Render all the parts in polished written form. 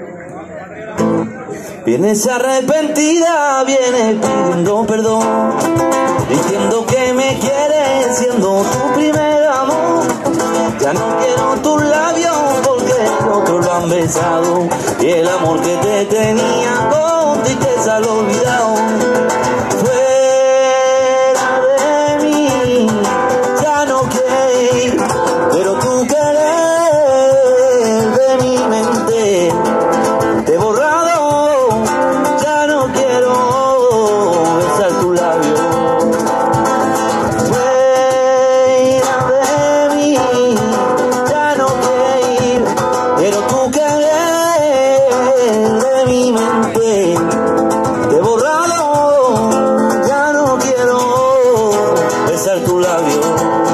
Vienes arrepentida, vienes pidiendo perdón, diciendo que me quieres siendo tu primer amor. Ya no quiero tus labios porque otros lo han besado, y el amor que te tenía con tristeza lo he olvidado. Fuera de mí, ya no quiero ir, pero tu querer de mi mente te he borrado. Ya no quiero besar tu labio. Fuera de mí, ya no quiero ir, pero tu querer de mi mente te he borrado. Ya no quiero besar tu labio.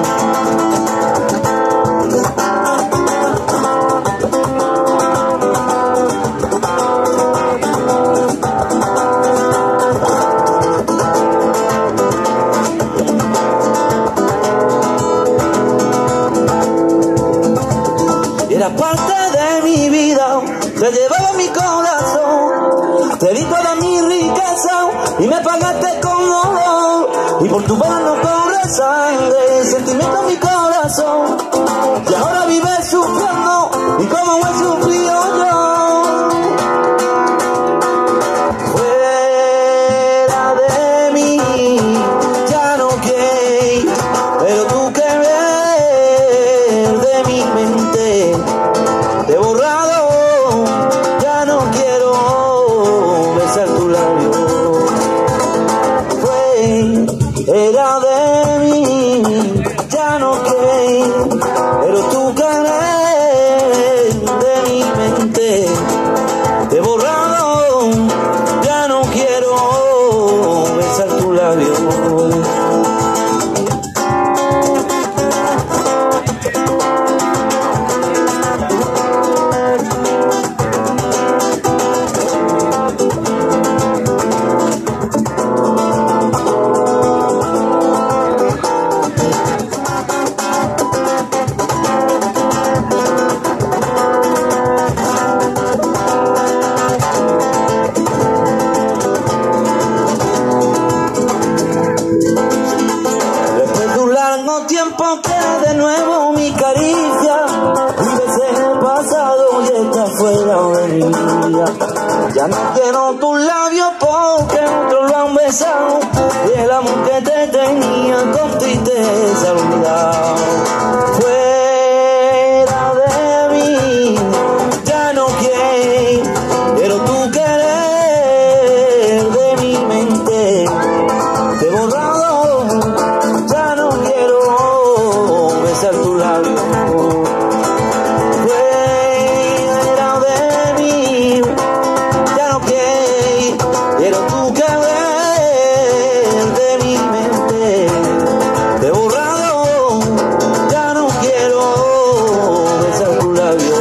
Eras parte de mi vida, te llevaba mi corazón, te di toda mi riqueza y me pagaste con dolor. Y por tu pena no corre sangre, sentimiento en mi corazón, y ahora vives sufriendo y como he sufrido yo. Fuera de mí, ya no quiero, pero tú que ves de mi mente te he borrado. Ya no quiero besar tu labio. Fuera de mí, ya no quiero, pero tú querer de mi mente te he borrado. Ya no quiero besar tu labio. Tiempo que de nuevo mi caricia vives en el pasado y estás fuera de mi vida. Ya no quiero tus labios porque otros lo han besado, y el amor que te tenía con tristeza olvidado. Fuera de mí, ya no quiero, pero tu querer de mi mente te he borrado. Ya no quiero besar tu labio. Fuera de mí, ya no quiero, pero tú que ves de mi mente te he borrado. Ya no quiero besar tu labio.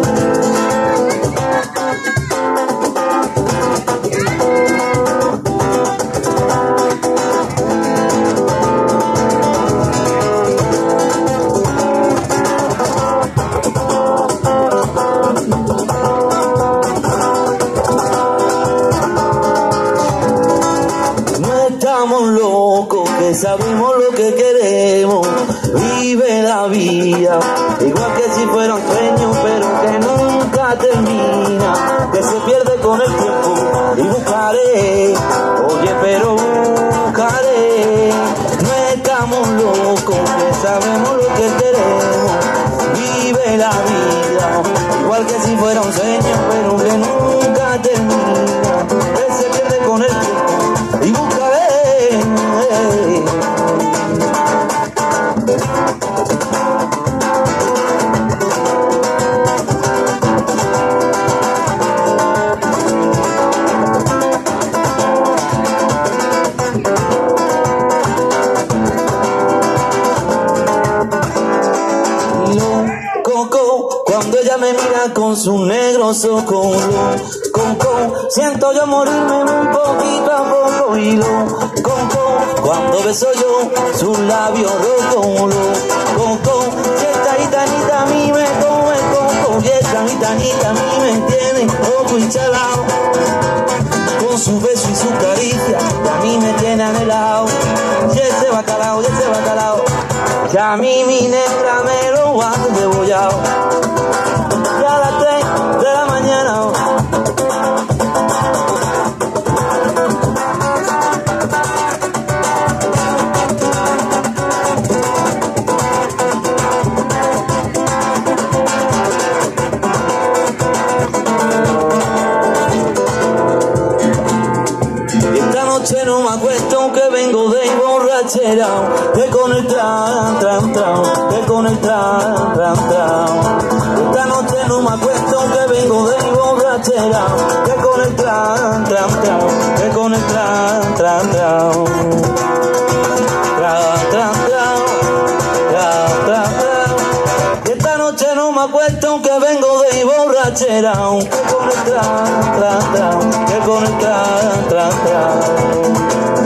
Estamos locos que sabemos lo que queremos, vive la vida igual que si fuera un sueño, pero que nunca termina, que se pierde con el tiempo. Y buscaré, oye, pero buscaré. No estamos locos que sabemos lo que queremos, vive la vida igual que si fuera un sueño, pero que nunca termina, que se pierde con el tiempo. Y buscaré. Cuando ella me mira con sus negros ojos, siento yo morirme un poquito a poco. Y cuando beso yo sus labios rojos, si esta gitanita a mí me come coco, y esta gitanita a mí me tiene a mí mi negra me lo han degollado. Ya a las 3 de la mañana. No me acuesto aunque vengo de borrachera, que con el tran, tran, tran, que con el tran, tran, tran. Esta noche no me acuesto aunque vengo de borrachera, que con el tran, tran, tran, que con el tran, tran, tran. Tran, tran, tran, tran, tran, tran. Esta noche no me acuesto aunque vengo de borrachera, que con el tran, tran, tran, que con el tran, tran, tran.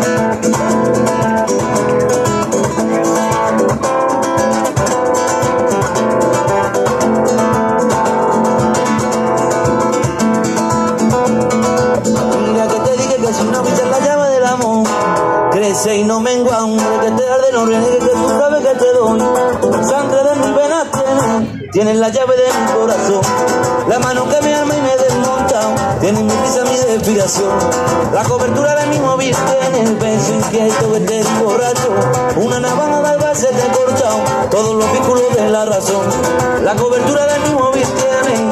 Crece y no mengua, hombre, que te arde, no renegue, que tú sabes que te doy. Sangre de mis venas tienes la llave de mi corazón. La mano que me arma y me desmonta, tienes mi risa, mi respiración. La cobertura de mi móvil tiene el beso inquieto que te borracho. Una navaja de Albacete corta todos los vínculos de la razón. La cobertura de mi móvil tiene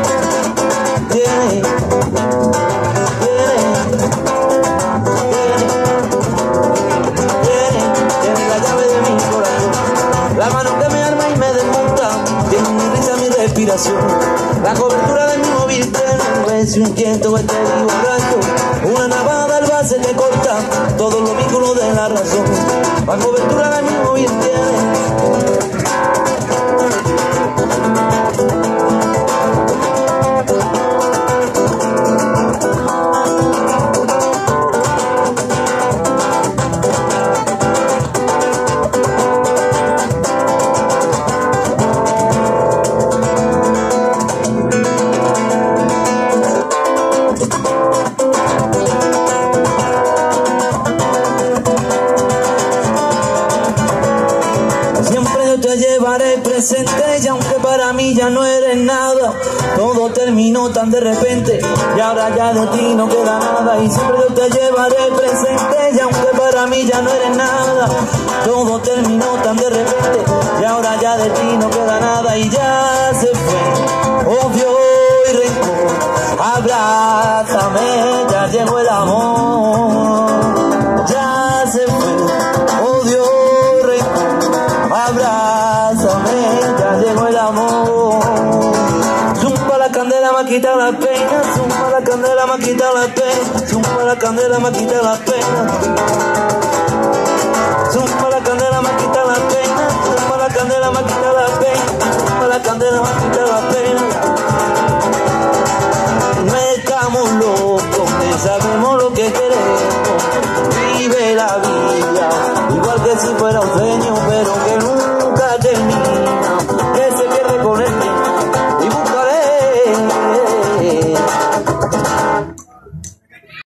la llave de mi corazón. La mano que me arma y me desmonta, tiene mi risa, mi respiración. La cobertura de mi móvil tiene un beso inquieto que te borracho. Una navaja de Albacete corta todos los vínculos de la razón. La cobertura de mi móvil tiene. Te llevaré presente y aunque para mí ya no eres nada, todo terminó tan de repente y ahora ya de ti no queda nada. Y siempre yo te llevaré presente y aunque para mí ya no eres nada, todo terminó tan de repente y ahora ya de ti no queda nada. Y ya se fue odio y rencor, abrázame, ya llegó el amor. Ya se fue odio y rencor, abrázame, ya llegó el amor. Zumba la candela, me quita la pena, zumba la candela, me quita la pena, zumba la candela, me quita la pena.